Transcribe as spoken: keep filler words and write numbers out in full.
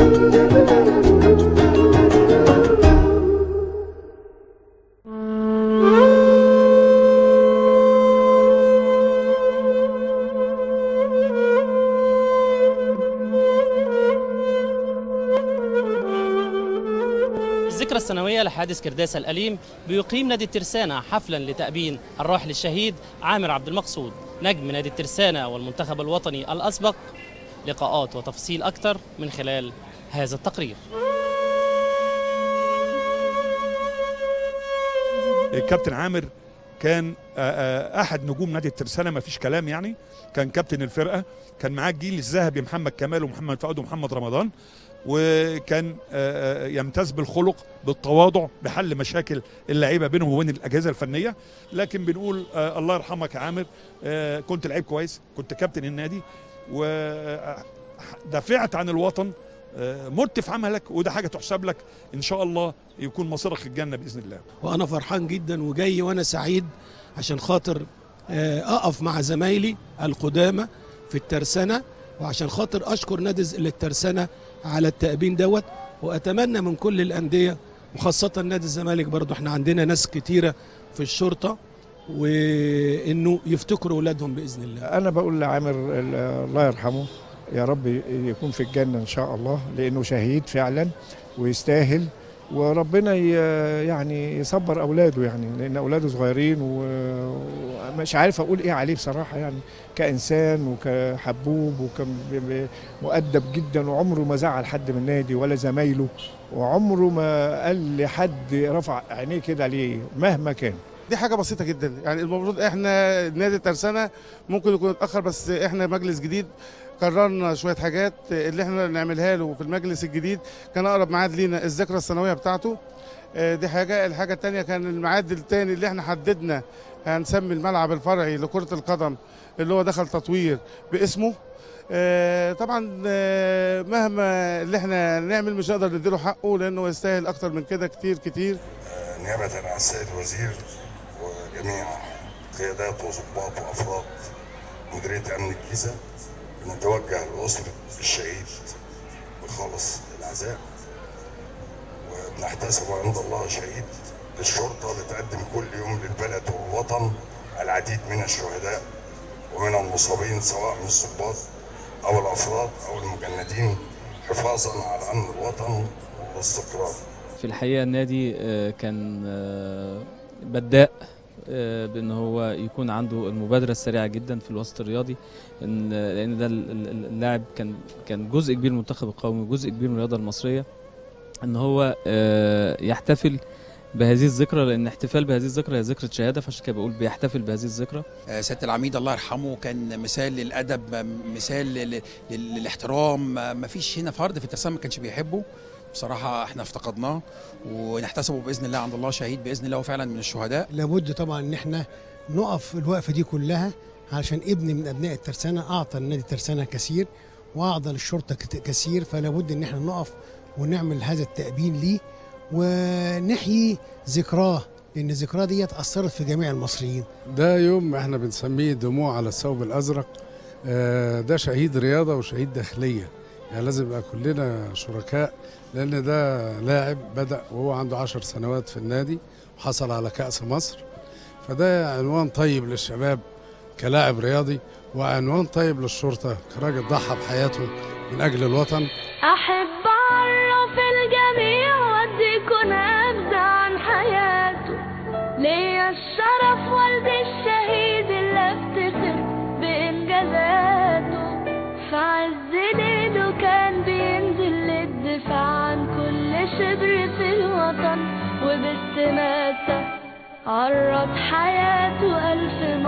الذكرى السنوية لحادث كرداسة الأليم بيقيم نادي الترسانة حفلا لتأبين الراحل الشهيد عامر عبد المقصود نجم نادي الترسانة والمنتخب الوطني الأسبق. لقاءات وتفاصيل أكثر من خلال هذا التقرير. الكابتن عامر كان احد نجوم نادي الترسانة، ما فيش كلام يعني. كان كابتن الفرقه، كان معاه الجيل الذهبي محمد كمال ومحمد فؤاد ومحمد رمضان، وكان يمتاز بالخلق بالتواضع بحل مشاكل اللعيبه بينهم وبين الاجهزه الفنيه. لكن بنقول الله يرحمك يا عامر، كنت لعيب كويس، كنت كابتن النادي ودافعت عن الوطن، مت في عملك، وده حاجه تحسب لك ان شاء الله، يكون مصيرك الجنه باذن الله. وانا فرحان جدا وجاي وانا سعيد عشان خاطر اقف مع زمايلي القدامى في الترسانة، وعشان خاطر اشكر نادي الترسانة على التأبين دوت. واتمنى من كل الانديه وخاصه نادي الزمالك برضو، احنا عندنا ناس كتيره في الشرطه، وانه يفتكروا اولادهم باذن الله. انا بقول لعامر الله يرحمه، يا رب يكون في الجنه ان شاء الله، لانه شهيد فعلا ويستاهل، وربنا يعني يصبر اولاده، يعني لان اولاده صغيرين ومش عارف اقول ايه عليه بصراحه، يعني كانسان وكحبوب وكان مؤدب جدا، وعمره ما زعل حد من النادي ولا زمايله، وعمره ما قال لحد رفع عينيه كده عليه مهما كان. دي حاجه بسيطه جدا، يعني المفروض احنا نادي الترسانة ممكن يكون اتاخر، بس احنا مجلس جديد قررنا شويه حاجات اللي احنا نعملها له في المجلس الجديد. كان اقرب ميعاد لينا الذكرى السنويه بتاعته، دي حاجه. الحاجه الثانيه كان الميعاد الثاني اللي احنا حددنا هنسمي الملعب الفرعي لكره القدم اللي هو دخل تطوير باسمه. طبعا مهما اللي احنا نعمل مش هنقدر نديله حقه، لانه يستاهل اكتر من كده كتير كتير. نيابه عن السيد الوزير وجميع قيادات وضباط وافراد مديريه امن الجيزه، نتوجه لأسرة الشهيد بخالص العزاء، وبنحتسب عند الله شهيد. الشرطة بتقدم كل يوم للبلد والوطن العديد من الشهداء ومن المصابين، سواء من الضباط أو الأفراد أو المجندين، حفاظا على أمن الوطن والاستقرار. في الحقيقة النادي كان بداء بان هو يكون عنده المبادره السريعه جدا في الوسط الرياضي، ان لان ده اللاعب كان كان جزء كبير من المنتخب القومي وجزء كبير من الرياضه المصريه، ان هو يحتفل بهذه الذكرى، لان احتفال بهذه الذكرى هي ذكرى شهاده، فعشان كده بقول بيحتفل بهذه الذكرى. سياده العميد الله يرحمه كان مثال للادب، مثال للاحترام، ما فيش هنا فرد في الترسانة ما كانش بيحبه بصراحة. احنا افتقدناه ونحتسبه بإذن الله عند الله شهيد بإذن الله، وفعلا من الشهداء. لابد طبعا ان احنا نقف الوقفة دي كلها، علشان ابن من ابناء الترسانة اعطى النادي الترسانة كثير واعطى للشرطة كثير، فلابد ان احنا نقف ونعمل هذا التأبين ليه ونحيي ذكراه، لان الذكراه دي اثرت في جميع المصريين. ده يوم احنا بنسميه دموع على الثوب الازرق. ده شهيد رياضة وشهيد داخلية، يعني لازم يبقى كلنا شركاء، لأن ده لاعب بدأ وهو عنده عشر سنوات في النادي وحصل على كأس مصر، فده عنوان طيب للشباب كلاعب رياضي، وعنوان طيب للشرطة كراجل ضحى بحياته من أجل الوطن. أحب أعرف الجميع وأديكم نبذة عن حياته، ليا الشرف والدي الشهيد اللي افتخر بإنجازاته، في عز ليله كان بينزل للدفاع عن كل شبر في الوطن، وباستماتة عرض حياته ألف